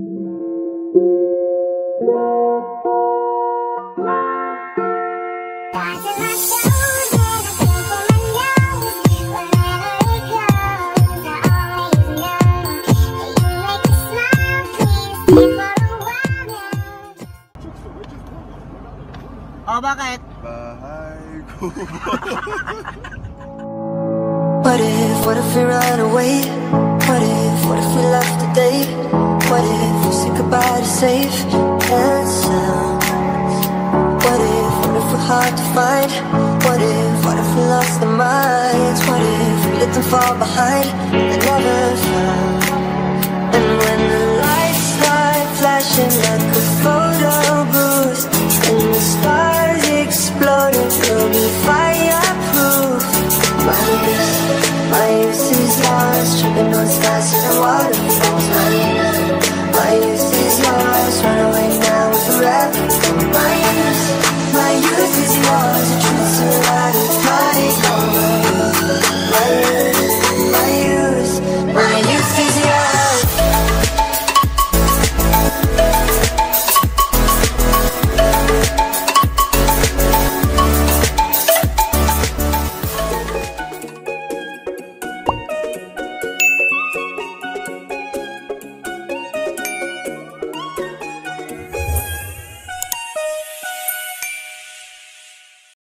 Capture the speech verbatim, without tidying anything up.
Oh, bakit? Bahay ko. What if, what if we run away? What if, what if we left today? What if we say goodbye to safe and sound? What if, what if we're hard to find? What if, what if we lost our minds? What if we let them fall behind?